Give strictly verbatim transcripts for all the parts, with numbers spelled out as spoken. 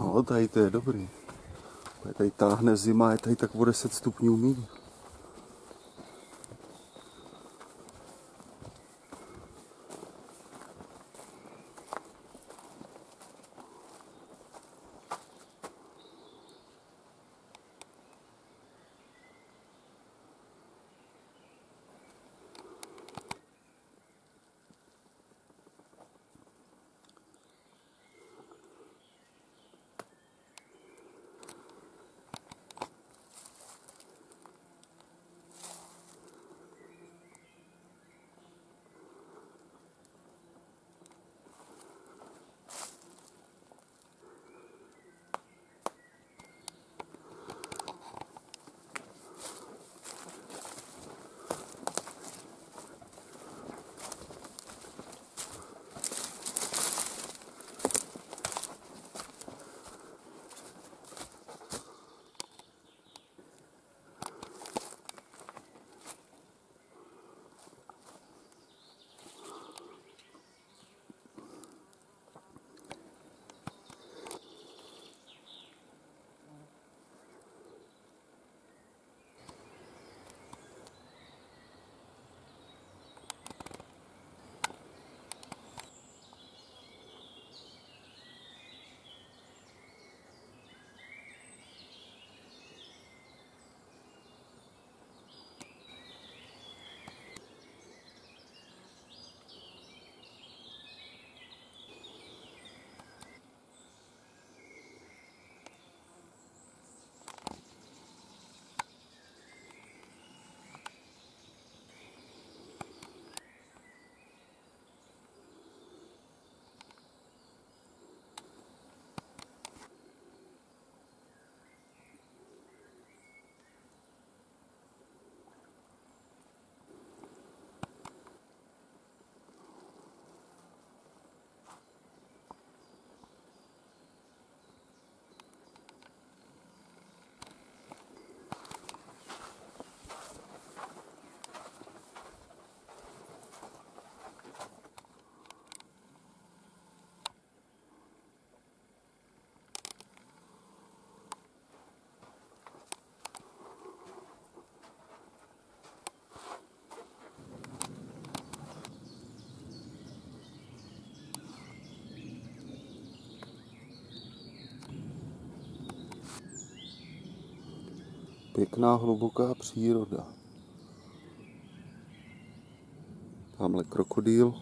No, tady to je dobrý. Tady táhne zima, je tady tak o deset stupňů míň. Pěkná hluboká příroda. Tamhle krokodýl.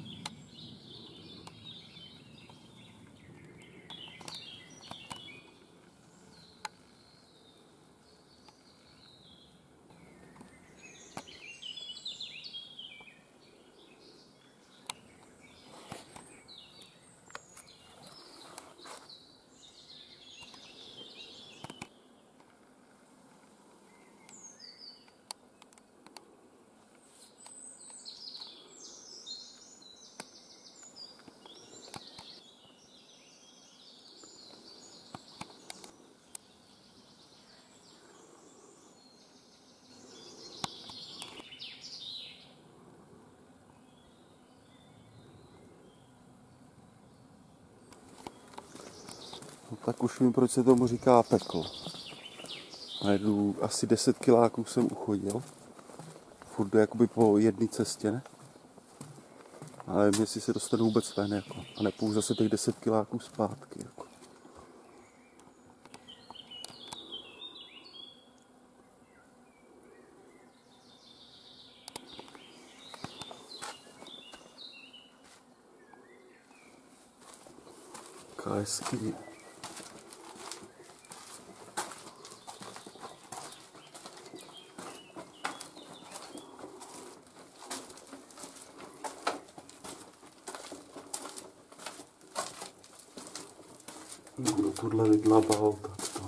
No, tak už vím, proč se tomu říká peklo. Najdu asi deset kiláků jsem uchodil. Furt jdu jakoby po jedné cestě, ne? Ale nevím, jestli se dostanu vůbec ven, jako. A nepůjdu zase těch deset kiláků zpátky, jako. Hezký. Kdo tohle vydlabal, tak to.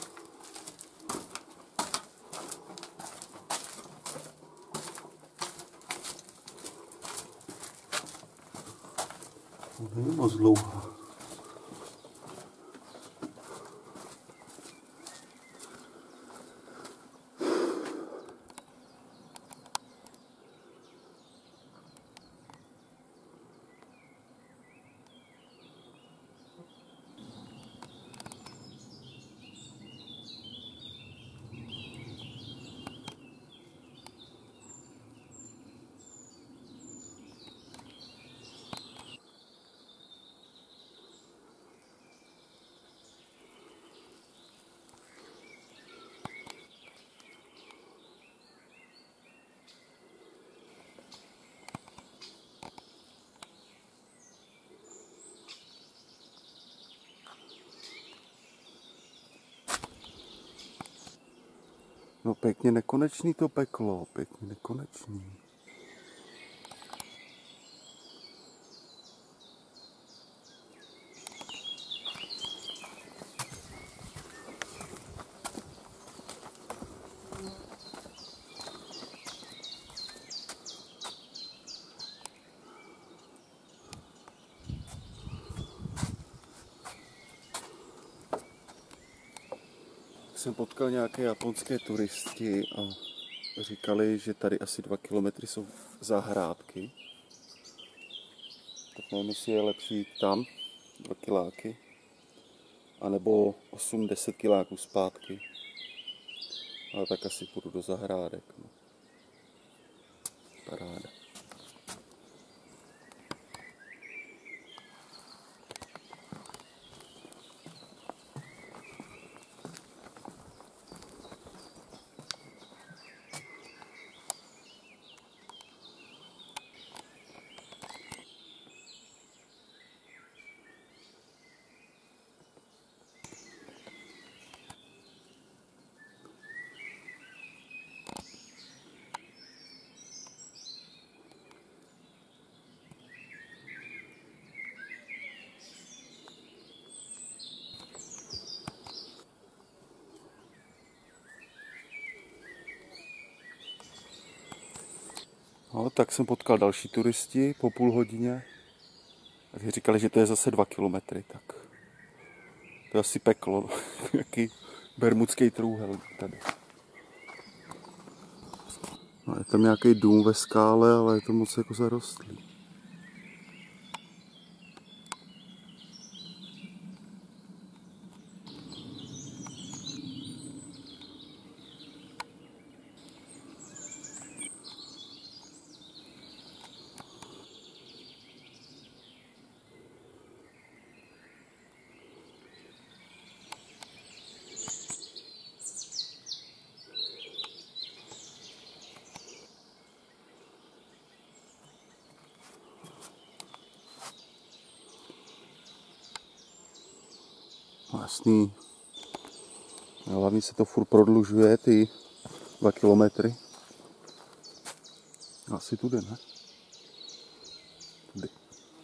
To není moc dlouhá. No pěkně nekonečný to peklo, pěkně nekonečný. Jsem potkal nějaké japonské turisti a říkali, že tady asi dva kilometry jsou zahrádky. Tak nevím, jestli je lepší jít tam, dva kiláky, anebo osm deset kiláků zpátky. Ale tak asi půjdu do zahrádek. No. Paráda. No, tak jsem potkal další turisti po půl hodině. Tak říkali, že to je zase dva kilometry, tak to je asi peklo. Jaký bermudský trůhel tady. No, je tam nějaký dům ve skále, ale je to moc jako zarostlý. Jasný. Hlavně se to furt prodlužuje, ty dva kilometry. Asi tudy, ne? Tudy.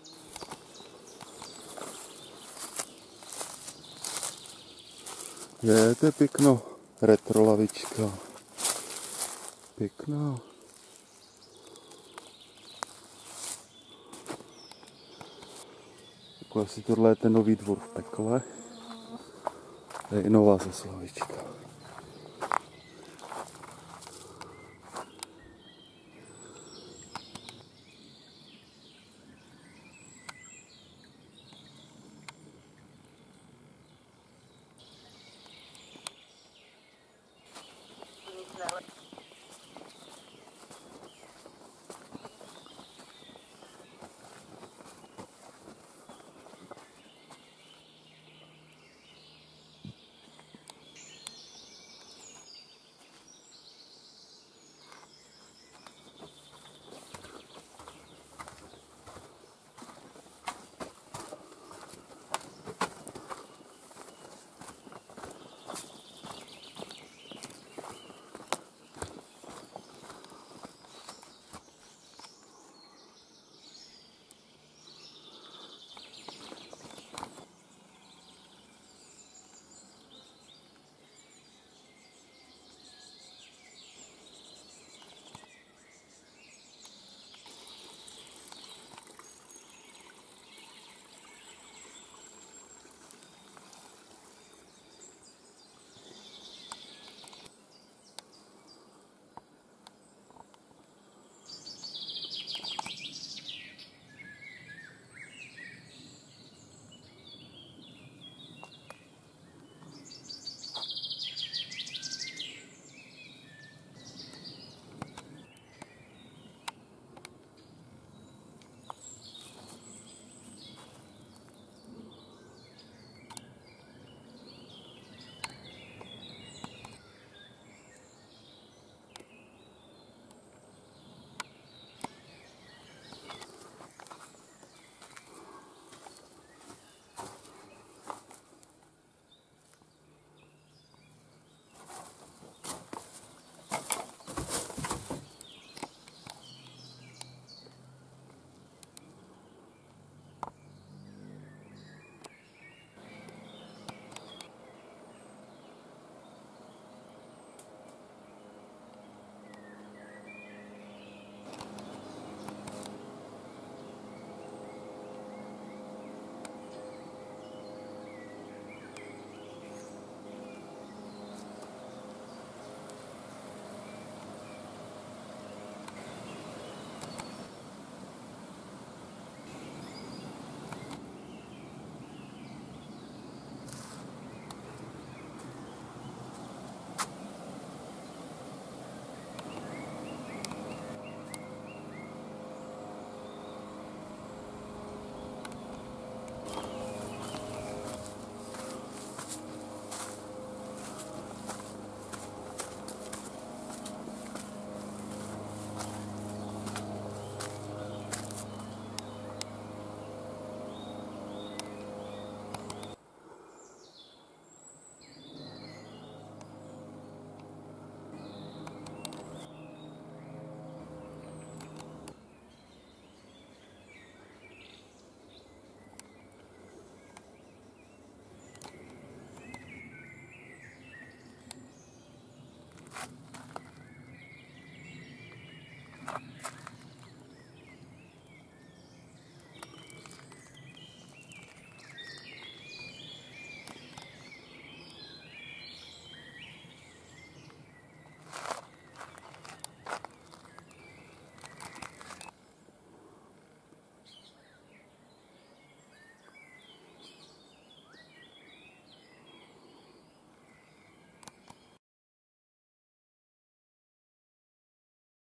Je, to je pěkno. Retro lavička. Pěkná. Jako asi tohle je ten nový dvůr v pekle. To je i nová zase lavička.